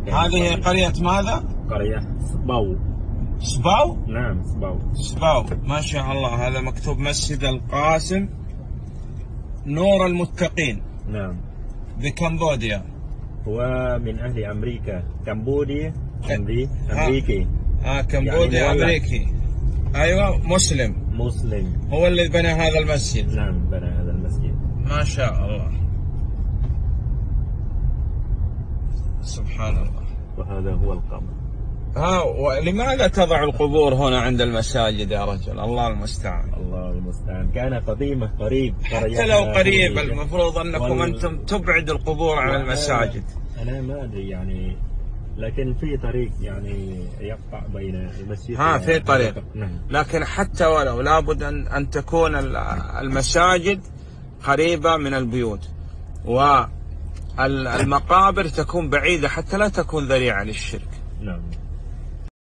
هذه قرية ماذا؟ قرية سباو. سباو؟ نعم سباو. سباو، ما شاء الله. هذا مكتوب مسجد القاسم نور المتقين. نعم. بكمبوديا. هو من أهل أمريكا. كمبوديا أمريكي. كمبوديا يعني أمريكي. أيوة، مسلم. هو اللي بنى هذا المسجد. نعم، بنى هذا المسجد. ما شاء الله، سبحان الله. وهذا هو القبر. ولماذا تضع القبور هنا عند المساجد يا رجل؟ الله المستعان. الله المستعان. كان قديمة قريب. حتى لو قريب المفروض أنكم أنتم تبعد القبور عن المساجد. أنا ما أدري يعني، لكن في طريق يعني يقطع بين المسجد. في طريق. لكن حتى ولو لابد أن تكون المساجد قريبة من البيوت، والمقابر تكون بعيدة حتى لا تكون ذريعة للشرك. نعم.